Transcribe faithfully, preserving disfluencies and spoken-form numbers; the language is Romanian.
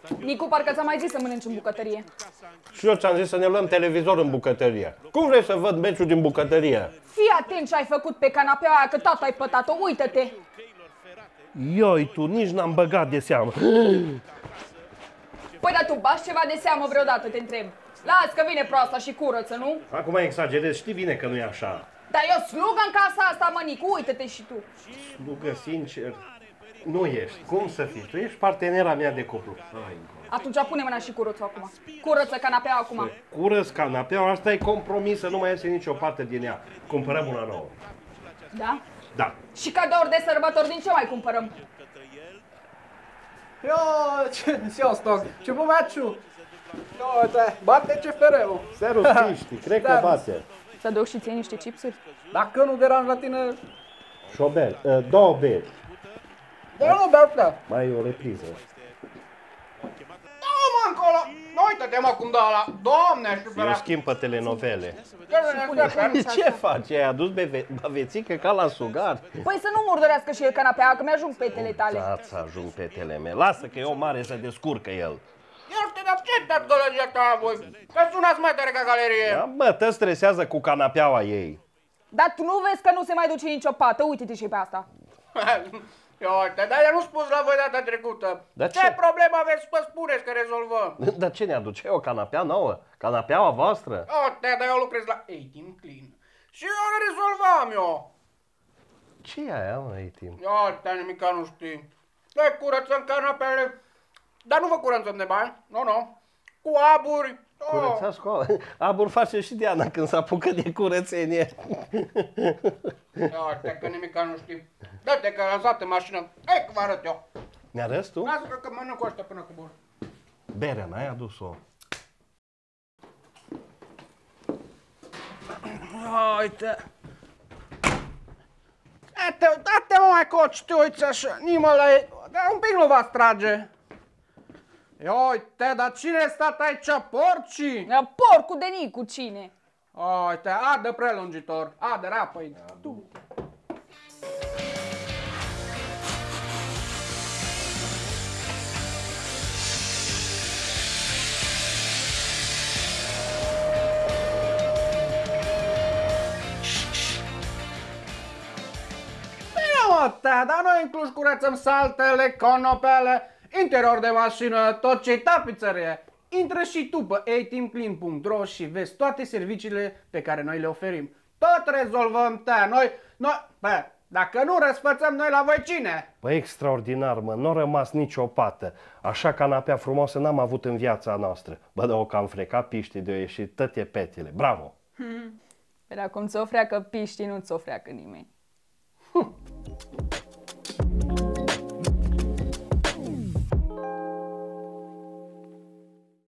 Nicu, parcă ți-am mai zis să mănânci în bucătărie. Și eu ți-am zis să ne luăm televizor în bucătărie. Cum vrei să văd meciul din bucătărie? Fii atent ce ai făcut pe canapeaua aia, că tot ai pătat-o, uită-te! Ioi, tu nici n-am băgat de seamă. Păi, dar tu bași ceva de seamă vreodată, te întreb. Las că vine proasta și curăță, nu? Acum exagerezi, știi bine că nu e așa. Dar eu slugă în casa asta, mă, Nicu, uită-te și tu. Slugă, sincer, nu ești. Cum să fii? Tu ești partenera mea de cuplu. Hai, atunci pune mâna și curăță acum. Curăță canapeaua acum. Curăț canapeaua, asta e compromis, să nu mai iese nicio parte din ea. Cumpărăm una nouă. Da? Da. Și cadouri de sărbători din ce mai cumpărăm? Ia, ce, Sziasztok! Ce bun meciul! Ia uite, bate C F R-ul! Serus Piști, cred că bate. Să duc și ție niște chipsuri? Dacă nu deranj la tine... Și o beri, uh, două beri. Dar nu beau prea. Mai e o repriză. Da-mă încolo! Uită-te mă cum dă ăla! Doamne, știu pe Eu schimb pe telenovele. Ce Ce faci? Ai adus bavețică ca la sugar? Păi să nu murdărească și el canapeaua, că mi-ajung petele tale. Să ajung petele mele. Lasă că e o mare să descurcă el. Ia uite, dar ce te-ați gălăgia ta voi? Că sunați mai tare ca galerie. Da, bă, te stresează cu canapeaua ei. Dar tu nu vezi că nu se mai duce nicio pată? Uite-te și pe asta. Ia uite, dar eu nu spus la voi data trecută. Dar ce? ce? Ce problemă aveți, să spuneți că rezolvăm. Dar ce ne aduce? O canapea nouă? Canapeaua voastră? Uite, dar eu lucrez la A-Team Clean. Și eu le rezolvam eu. Ce e aia, mă, A-Team? Ia uite, nimica nu știi. Noi curățăm canapele, dar nu vă curățăm de bani, nu, nu. Cu aburi. Curățați cu aburi. Abur face și Diana când se apucă de curățenie. Ia uite, că nimica nu știi. Dă-te că am stat în mașină. Hai că vă arăt eu. Ne-arăți tu? Lasă că mănânc cu ăștia până cu bun. Berea, n-ai adus-o? Uite. Date, date mă mai coci, te uiți așa, nimă la ei, dar un pic nu va trage. Ia uite, dar cine e stat aici, porcii? Porcul de Nicu, cine? Uite, adă prelungitor, adă rapid. Tu. Dar noi în Cluj curățăm saltele, conopele, interior de mașină, tot ce-i tapițărie. Intră și tu pe a team clean punct ro și vezi toate serviciile pe care noi le oferim. Tot rezolvăm, te, noi, noi, bă, dacă nu răsfățăm noi la voi cine? Păi extraordinar, mă, n-a rămas nicio pată. Așa canapea frumoasă n-am avut în viața noastră. Bă, dar o cam frecat Piști de-o ieșit toate petele. Bravo! Hmm. Păi cum ți-o freacă Piști, nu ți-o freacă nimeni.